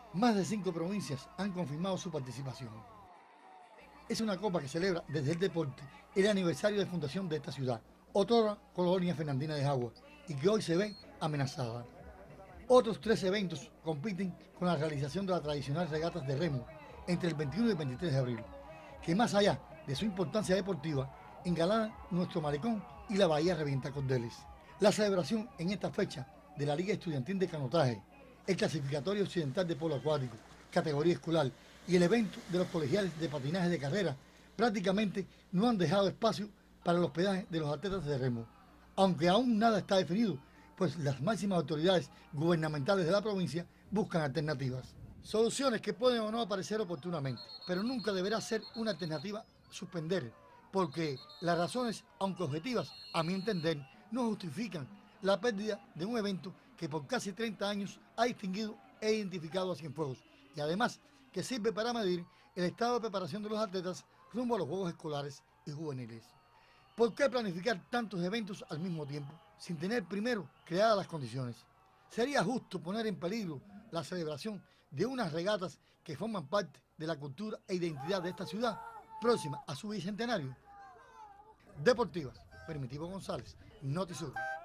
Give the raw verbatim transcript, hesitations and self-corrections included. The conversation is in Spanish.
Más de cinco provincias han confirmado su participación. Es una copa que celebra desde el deporte el aniversario de fundación de esta ciudad, otra colonia fernandina de Jagua, y que hoy se ve amenazada. Otros tres eventos compiten con la realización de las tradicionales regatas de remo entre el veintiuno y el veintitrés de abril, que más allá de su importancia deportiva, engalanan nuestro malecón y la bahía Revienta Cordeles. La celebración en esta fecha de la Liga Estudiantil de Canotaje, el clasificatorio occidental de polo acuático, categoría escolar, y el evento de los colegiales de patinaje de carrera prácticamente no han dejado espacio para el hospedaje de los atletas de remo, aunque aún nada está definido, pues las máximas autoridades gubernamentales de la provincia buscan alternativas. Soluciones que pueden o no aparecer oportunamente, pero nunca deberá ser una alternativa suspender, porque las razones, aunque objetivas, a mi entender, no justifican la pérdida de un evento que por casi treinta años ha distinguido e identificado a Cienfuegos, y además que sirve para medir el estado de preparación de los atletas rumbo a los Juegos Escolares y Juveniles. ¿Por qué planificar tantos eventos al mismo tiempo, sin tener primero creadas las condiciones? Sería justo poner en peligro la celebración de unas regatas que forman parte de la cultura e identidad de esta ciudad, próxima a su bicentenario. Deportivas, Primitivo González, Notisur.